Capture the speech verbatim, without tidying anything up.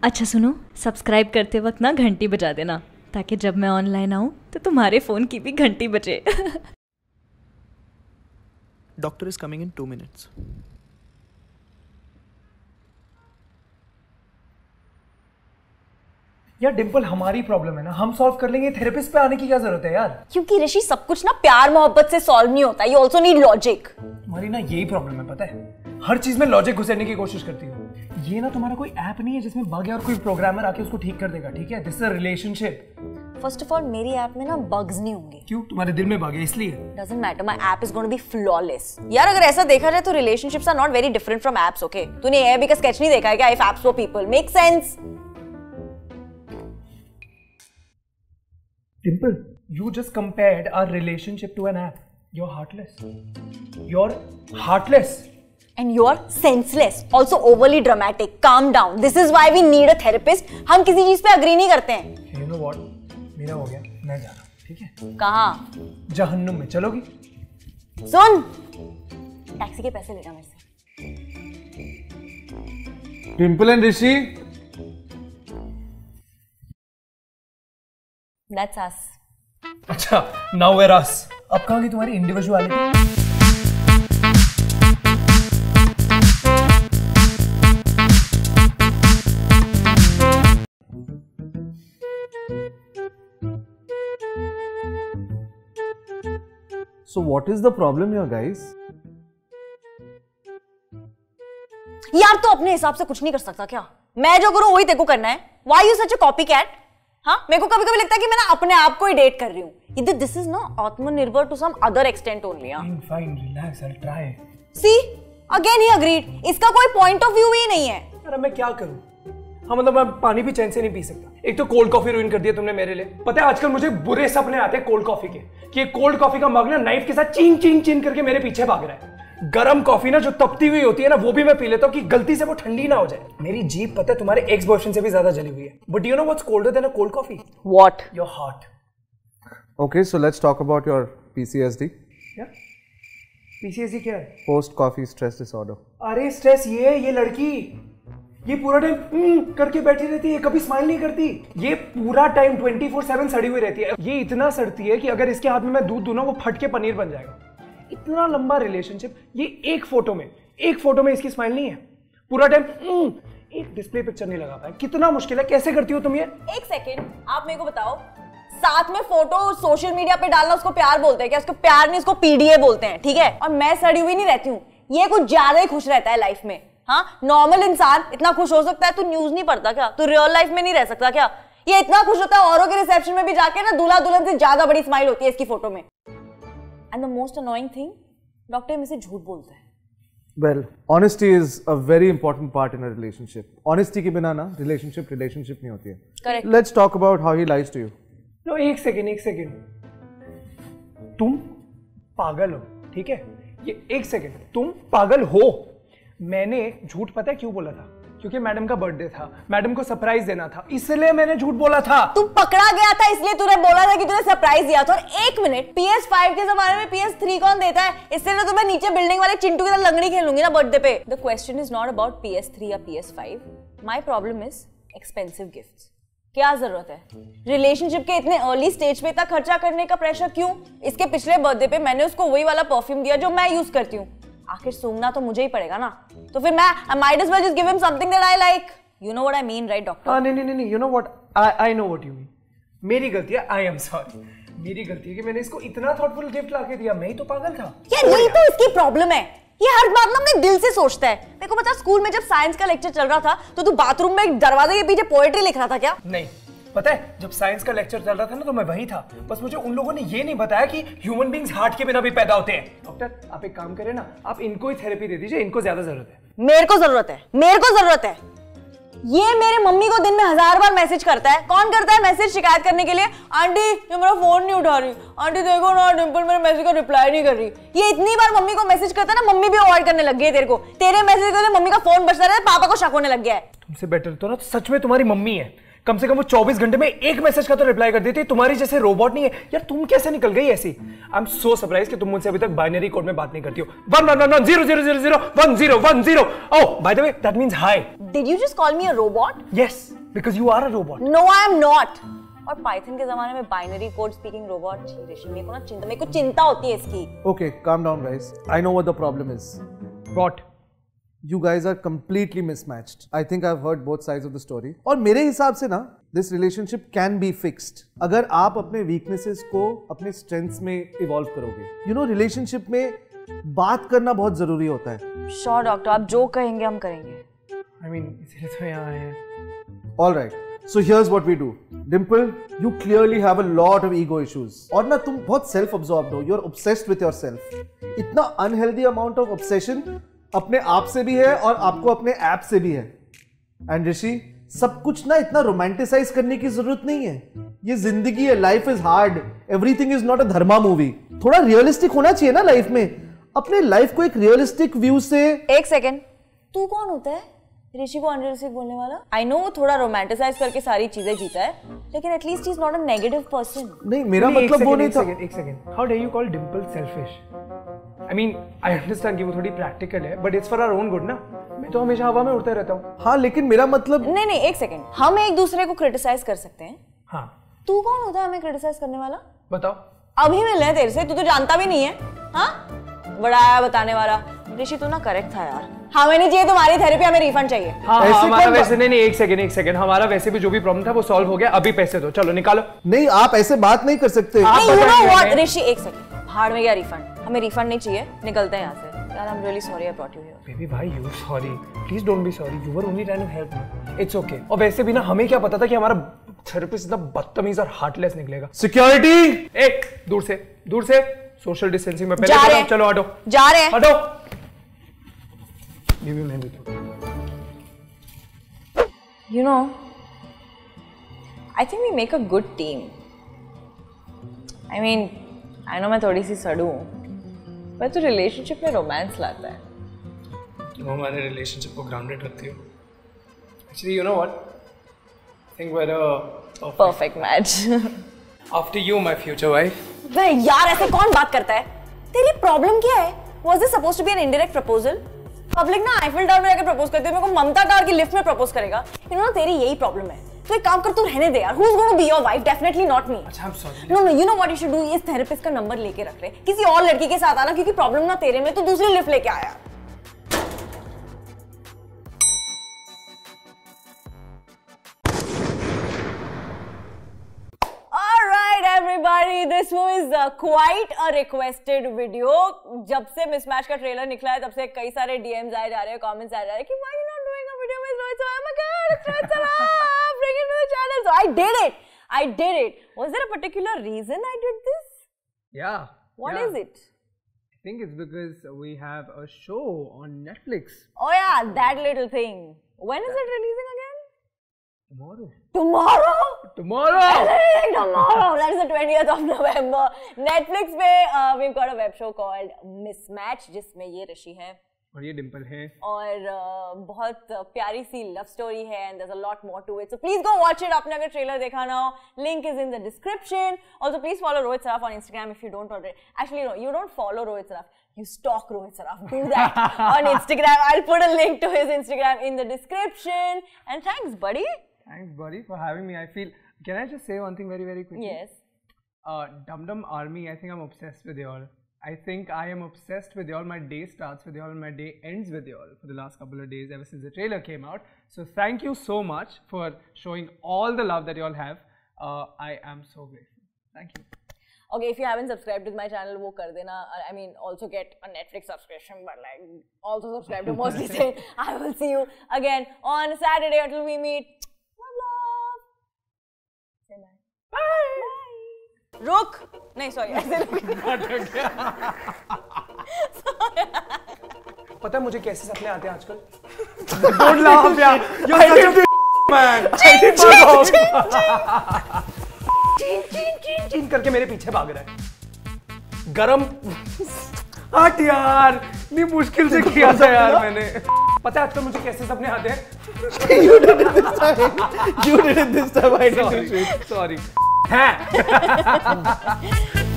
अच्छा सुनो, सब्सक्राइब करते वक्त ना घंटी बजा देना ताकि जब मैं ऑनलाइन आऊँ तो तुम्हारे फ़ोन की भी घंटी बजे। Doctor is coming in two minutes. यार डिम्पल, हमारी प्रॉब्लम है ना, हम सॉल्व कर लेंगे। थेरेपिस्ट पे आने की क्या जरूरत है यार? क्योंकि ऋषि सब कुछ ना प्यार मोहब्बत से सॉल्व नहीं होता। You also need logic. तुम्हारी ना यही प्रॉब्लम है, पता है, हर चीज में लॉजिक घुसेड़ने की कोशिश करती हो। ये ना तुम्हारा कोई ऐप नहीं है जिसमें बग है और कोई प्रोग्रामर आके उसको ठीक कर देगा, ठीक है? This is a relationship. First of all मेरी ऐप में ना बग्स नहीं होंगे। क्यों? तुम्हारे दिल में बग है इसलिए? Doesn't matter, my app is gonna be flawless. यार अगर ऐसा देखा जाए तो relationships are not very different from apps, okay? तूने एआईबी का स्केच नहीं देखा है क्या? If apps were people, make sense. Dimple, you just compared our relationship to an app. You're heartless. You're heartless. And you're senseless. Also overly dramatic. Calm down. This is why we need a therapist. हम किसी चीज पे agree नहीं करते हैं। You know what? मेरा हो गया, मैं जा रहा हूँ, ठीक है? कहाँ? जहन्नुम में। चलोगी? सुन, टैक्सी के पैसे ले जा मेरे से। Dimple and Rishi. That's us. अच्छा, now we're us. अब कहाँ गई तुम्हारी individuality? So what is the problem here, guys? यार तो अपने हिसाब से कुछ नहीं कर सकता क्या? मैं जो करूं वही तेरे को करना है। Why you such a copycat? हाँ, मेरे को कभी कभी लगता है कि मैं ना अपने आप को ही डेट कर रही हूँ। इधर दिस इज ना aatmanirbhar to some other extent only. Fine, fine, relax, I'll try. See, again he agreed. इसका कोई पॉइंट ऑफ व्यू ही नहीं है। यार मैं क्या करूँ? हाँ मतलब मैं पानी भी चैन से नहीं पी सकता। एक तो कोल्ड कॉफी रुइन कर दिया तुमने मेरे लिए। पता है आजकल मुझे बुरे सपने आते हैं कोल्ड कॉफी के, कि कोल्ड कॉफी का मग ना नाइफ के साथ चीन चीन चीन करके मेरे पीछे भाग रहा है। गरम कॉफी ना जो तपती हुई होती है ना, वो भी मैं पी लेता हूँ कि गलती से वो ठंडी ना हो जाए। मेरी जीभ पता है तुम्हारे एक्स बॉयफ्रेंड से भी ज्यादा जली हुई है। But you know what's colder than a cold coffee? What? Your heart. Okay, so let's talk about your P C S D. क्या? P C S D क्या है? Post coffee stress disorder. अरे स्ट्रेस ये है, ये लड़की ये पूरा टाइम करके बैठी रहती है, कभी स्माइल नहीं करती। ये पूरा टाइम ट्वेंटी फोर सेवन सड़ी हुई रहती है। ये इतना सड़ती है कि अगर इसके हाथ में मैं दूध दूं ना, वो फट के पनीर बन जाएगा। इतना लंबा रिलेशनशिप, ये एक फोटो में एक फोटो में इसकी स्माइल नहीं है। पूरा टाइम एक डिस्प्ले पिक्चर नहीं लगा पाया। कितना मुश्किल है, कैसे करती हो तुम ये? एक सेकेंड, आप मेरे को बताओ, साथ में फोटो सोशल मीडिया पे डालना उसको प्यार बोलते हैं क्या? उसको प्यार नहीं, उसको पीडीए बोलते हैं, ठीक है? और मैं सड़ी हुई नहीं रहती हूँ। ये कुछ ज्यादा ही खुश रहता है लाइफ में। हाँ, नॉर्मल इंसान इतना खुश हो सकता है? तू न्यूज नहीं पढ़ता क्या? तू रियल लाइफ में नहीं रह सकता क्या? ये इतना खुश होता है, औरों के रिसेप्शन में भी जाके ना दूल्हा दुल्हन से ज्यादा बड़ी स्माइल होती है इसकी फोटो में। And the most annoying thing, doctor मुझसे झूठ बोलता है। Well, honesty is a very important part in a relationship. Honesty के बिना ना relationship relationship नहीं होती है। Correct. Let's talk about how he lies to you. No एक सेकेंड एक सेकेंड, तुम पागल हो, ठीक है? ये एक सेकेंड, तुम पागल हो। मैंने झूठ पता है क्यों बोला था? क्योंकि मैडम का बर्थडे था, मैडम को सरप्राइज देना था, इसलिए मैंने झूठ बोला था। तू पकड़ा गया था इसलिए तूने बोला था कि तूने सरप्राइज दिया था। और एक मिनट, पी एस फाइव के जमाने में पी एस थ्री कौन देता है? इसलिए तो मैं नीचे बिल्डिंग वाले चिंटू के साथ लंगड़ी खेलूंगी ना बर्थडे पे। The question is not about P S three या P S five. My problem is expensive gifts. क्या जरूरत है रिलेशनशिप के इतने अर्ली स्टेज पे इतना खर्चा करने का? प्रेशर क्यों? इसके पिछले बर्थडे पे मैंने उसको वही वाला परफ्यूम दिया जो मैं यूज करती हूँ। आखिर सूंघना तो मुझे ही पड़ेगा ना, तो फिर मैं I might as well just give him something that I like. You know what I mean, right, doctor? हाँ नहीं नहीं नहीं, you know what I I know what you mean. मेरी गलती है, I am sorry. मेरी गलती है कि मैंने इसको इतना thoughtful गिफ्ट लाके दिया। मैं ही तो पागल था। यार यही तो इसकी प्रॉब्लम है, ये हर बात ना अपने दिल से सोचता है। मेरे को पता, स्कूल में जब साइंस का लेक्चर चल रहा था तो तू बाथरूम में एक दरवाजे के पीछे पोएट्री लिख रहा था क्या? नहीं, पता है जब साइंस का लेक्चर चल रहा था ना तो मैं वही था। बस मुझे उन लोगों ने ये नहीं बताया कि ह्यूमन बीइंग्स हार्ट के बिना भी पैदा होते हैं। डॉक्टर आप एक काम करें ना, आप इनको ही थेरेपी दे दीजिए, इनको ज्यादा जरूरत है। मेरे को जरूरत है, मेरे को जरूरत है। ये मेरे मम्मी को दिन में हजार बार मैसेज करता है। कौन करता है मैसेज शिकायत करने के लिए? आंटी ये मेरा फोन नहीं उठा रही, आंटी देखो ना डिंपल मेरे मैसेज का रिप्लाई नहीं कर रही। ये इतनी बार मम्मी को मैसेज करता है ना, मम्मी भी अवॉइड करने लग गई है तेरे को। तेरे मैसेज करने मम्मी का फोन बजता रहा है, पापा को शक होने लग गया है। तुमसे बेटर तो ना सच में तुम्हारी मम्मी है, कम से कम वो चौबीस घंटे में एक मैसेज का तो रिप्लाई कर देती। तुम्हारी जैसे रोबोट नहीं है यार। तुम कैसे निकल गई ऐसी? आई एम सो सरप्राइज कि तुम मुझसे अभी तक बाइनरी कोड में बात नहीं करती हो। One one one one zero zero zero zero one zero one zero. Oh by the way that means hi. Did you just call me a robot? Yes because you are a robot. No, I am not. और Python के जमाने में binary code speaking robot Rishi, मेरे को ना चिंता मेरे को चिंता होती है इसकी। Okay, calm down, guys. I know what the problem is. What? You guys are completely mismatched. I think I've heard both sides of the story. और मेरे हिसाब से ना, this relationship can be fixed. अगर आप अपने weaknesses को अपने strengths में evolve करोगे. You know, relationship में बात करना बहुत जरूरी होता है. Sure, डॉक्टर, आप जो कहेंगे हम करेंगे. I mean, इसलिए तो यहाँ आए हैं. All right. So here's what we do. Dimple, you clearly have a lot of ego issues. और ना तुम बहुत self-absorbed हो. You're obsessed with yourself. इतना unhealthy amount of obsession अपने आप से भी है और आपको अपने ऐप से भी है. एंड ऋषि, सब कुछ ना इतना रोमांटिसाइज करने की जरूरत नहीं है. ये जिंदगी है, life is hard, everything is not a Dharma movie. थोड़ा रियलिस्टिक होना चाहिए ना लाइफ में. अपने लाइफ को एक रियलिस्टिक व्यू से. एक सेकेंड, तू कौन होता है ऋषि को अनरियलिस्टिक बोलने वाला? आई नो वो थोड़ा रोमांटिसाइज करके सारी चीजें जीता है, लेकिन at least he is not a negative person. नहीं, मेरा मतलब वो नहीं था. एक second, how do you call Dimple selfish? I mean I understand कि वो थोड़ी प्रैक्टिकल है, but it's for our own good ना. मैं तो हमेशा हवा में उड़ता रहता हूँ. हाँ, लेकिन मेरा मतलब. नहीं नहीं, एक सेकंड, हम एक दूसरे को क्रिटिसाइज कर सकते हैं. हाँ. तू कौन होता है हमें क्रिटिसाइज करने वाला? बताओ. अभी मिल रहे हैं तेरे से, तू तो जानता भी नहीं है. हाँ, बड़ा आया बताने वाला. ऋषि तू ना करेक्ट था यार. हमें नहीं चाहिए तुम्हारी थेरेपी, हमें रिफंड चाहिए. हाँ, हाँ, हमारा वैसे नहीं नहीं एक सेकंड एक सेकंड हमारा वैसे भी जो भी प्रॉब्लम था वो सॉल्व हो गया. अभी पैसे दो, चलो निकालो. नहीं, आप ऐसे बात नहीं कर सकते. नहीं, you know what, ऋषि, एक सेकंड, भाड़ में गया रिफंड. हमें रिफंड नहीं चाहिए, निकलते हैं यहाँ से. यार I am really sorry I brought you here. Baby भाई, you sorry, please don't be sorry. You were only trying to help me. It's okay. और वैसे भी ना हमें क्या पता था कि हमारा थेरेपिस्ट इतना बदतमीज और हार्टलेस निकलेगा. सिक्योरिटी, एक दूर से दूर से सोशल डिस्टेंसिंग में पहले. चलो हटो, जा रहे हैं, हटो. बेबी मैं भी तो. You know, I think we make a good team. I mean, I know मैं थोड़ी सी सड़ू हूँ, पर तू रिलेशनशिप में रोमांस लाता है. तुम हमारे रिलेशनशिप को ग्राउंडेड रखती हो. Actually, you know what? I think we're a perfect, perfect match. After you, my future wife. वे यार, ऐसे कौन बात करता है? तेरी प्रॉब्लम क्या है? Was this supposed to be an indirect proposal? Public ना आईफिल टावर में जाकर प्रपोज करते हैं, मेरे को ममता टावर की लिफ्ट में प्रपोज करेगा. यू नो, तेरी यही प्रॉब्लम है. तो एक काम कर, तू रहने दे यार. Who's going to be your wife? Definitely not me. अच्छा, I'm sorry. No no, you know what you should do? इस थेरेपिस्ट का नंबर लेके रख ले, किसी और लड़की के साथ आना, क्योंकि प्रॉब्लम ना तेरे में, तो दूसरी लिफ्ट लेके आया. Everybody, this was uh, quite a requested video. जब से मिसमैच का ट्रेलर निकला है तब से कई सारे डीएम्स आए जा रहे हैं, कमेंट्स आए जा रहे हैं कि why you not doing a video with Rohit Saraf? Oh my God, it's Rohit Saraf! Bring it to the channel. So I did it. I did it. Was there a particular reason I did this? Yeah. What yeah. is it? I think it's because we have a show on Netflix. Oh yeah, that little thing. When is it releasing again? Tomorrow. Tomorrow? Tomorrow! Tomorrow! That is the twentieth of November. Netflix पे uh, we've got a web show called Mismatch, जिसमें ये ऋषि है और ये डिम्पल है और uh, बहुत प्यारी सी लव स्टोरी है and there's a lot more to it. So please go watch it. आपने अगर ट्रेलर देखा ना हो, link is in the description. Also please follow Rohit Saraf on Instagram if you don't already. Actually no, you don't follow Rohit Saraf. You stalk Rohit Saraf. Do that on Instagram. I'll put a link to his Instagram in the description. And thanks, buddy. Thanks, buddy, for having me. I feel. Can I just say one thing very, very quickly? Yes. Uh, Dum Dum Army. I think I'm obsessed with y'all. I think I am obsessed with y'all. My day starts with y'all. My day ends with y'all. For the last couple of days, ever since the trailer came out. So thank you so much for showing all the love that y'all have. Uh, I am so grateful. Thank you. Okay, if you haven't subscribed to my channel, वो कर देना. I mean, also get a Netflix subscription, but like, also subscribe to Mostly Sane. I will see you again on Saturday until we meet. Love, love. Say bye. Bye. Bye. रुक. नहीं, sorry. ऐसे रुक. पता है मुझे कैसे सपने आते हैं आजकल? Don't laugh, यार. You're such a man. चीन चीन चीन चीन करके मेरे पीछे भाग रहा है. गरम. हट यार. इतनी मुश्किल से किया था यार मैंने. पता है आजकल मुझे कैसे सपने आते हैं? You did it this time. You did it this time. I didn't do shit. Sorry. Sorry.